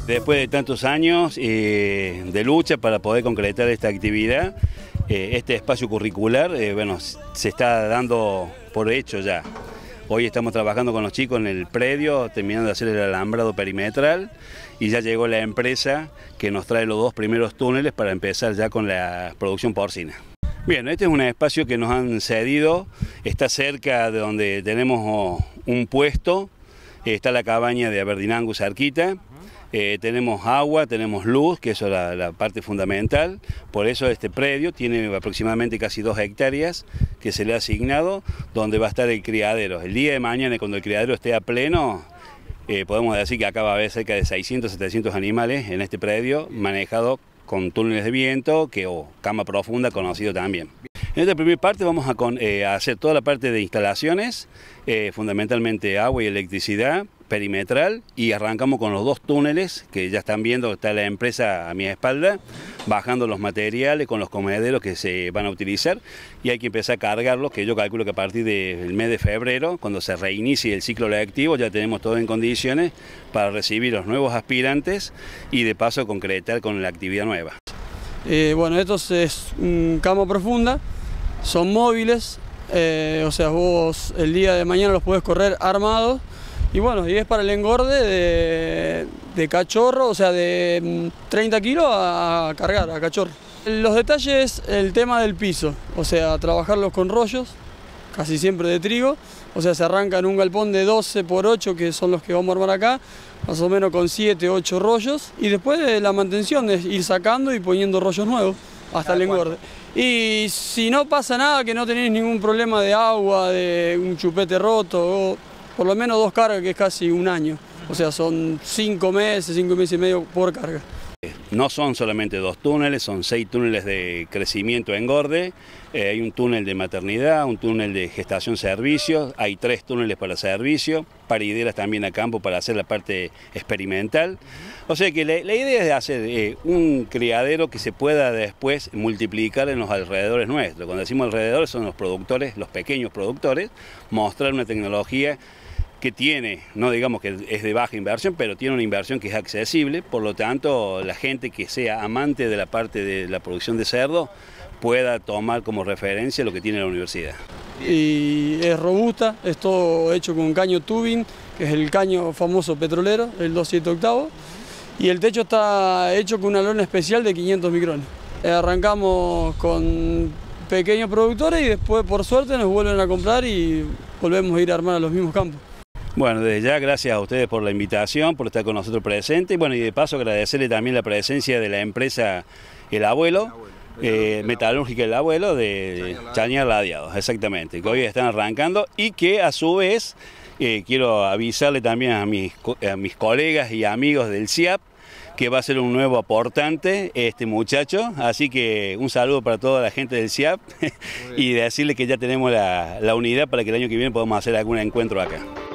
Después de tantos años de lucha para poder concretar esta actividad, este espacio curricular, bueno, se está dando por hecho ya. Hoy estamos trabajando con los chicos en el predio, terminando de hacer el alambrado perimetral, y ya llegó la empresa que nos trae los 2 primeros túneles para empezar ya con la producción porcina. Bien, este es un espacio que nos han cedido, está cerca de donde tenemos un puesto, está la cabaña de Aberdeen cerquita. Tenemos agua, tenemos luz, que eso es la parte fundamental. Por eso este predio tiene aproximadamente casi 2 hectáreas que se le ha asignado, donde va a estar el criadero. El día de mañana, cuando el criadero esté a pleno, podemos decir que acá va a haber cerca de 600, 700 animales en este predio, manejado con túneles de viento o cama profunda, conocido también. En esta primera parte vamos a hacer toda la parte de instalaciones, fundamentalmente agua y electricidad, perimetral, y arrancamos con los 2 túneles que ya están viendo, está la empresa a mi espalda, bajando los materiales con los comederos que se van a utilizar, y hay que empezar a cargarlos, que yo calculo que a partir del mes de febrero, cuando se reinicie el ciclo lectivo, ya tenemos todo en condiciones para recibir los nuevos aspirantes y de paso concretar con la actividad nueva. Bueno, esto es cama profunda, son móviles, o sea, vos el día de mañana los podés correr armados. Y bueno, y es para el engorde de cachorro, o sea, de 30 kilos a cargar a cachorro. Los detalles, el tema del piso, o sea, trabajarlos con rollos, casi siempre de trigo, o sea, se arranca en un galpón de 12 por 8, que son los que vamos a armar acá, más o menos con 7, 8 rollos, y después de la mantención es ir sacando y poniendo rollos nuevos hasta el engorde. Y si no pasa nada, que no tenéis ningún problema de agua, de un chupete roto, por lo menos 2 cargas, que es casi un año. O sea, son 5 meses y medio por carga. No son solamente 2 túneles, son 6 túneles de crecimiento engorde, hay un túnel de maternidad, un túnel de gestación-servicio, hay 3 túneles para servicio, parideras también a campo para hacer la parte experimental. O sea que la idea es hacer un criadero que se pueda después multiplicar en los alrededores nuestros. Cuando decimos alrededores son los productores, los pequeños productores, mostrar una tecnología que tiene, no digamos que es de baja inversión, pero tiene una inversión que es accesible, por lo tanto la gente que sea amante de la parte de la producción de cerdo pueda tomar como referencia lo que tiene la universidad. Y es robusta, es todo hecho con caño tubing, que es el caño famoso petrolero, el 278, y el techo está hecho con una lona especial de 500 micrones. Arrancamos con pequeños productores y después por suerte nos vuelven a comprar y volvemos a ir a armar a los mismos campos. Bueno, desde ya gracias a ustedes por la invitación, por estar con nosotros presentes, bueno, y de paso agradecerle también la presencia de la empresa El Abuelo, metalúrgica El Abuelo de Chañar Ladeados, exactamente, que hoy están arrancando y que a su vez quiero avisarle también a mis colegas y amigos del CIAP que va a ser un nuevo aportante este muchacho, así que un saludo para toda la gente del CIAP y decirle que ya tenemos la unidad para que el año que viene podamos hacer algún encuentro acá.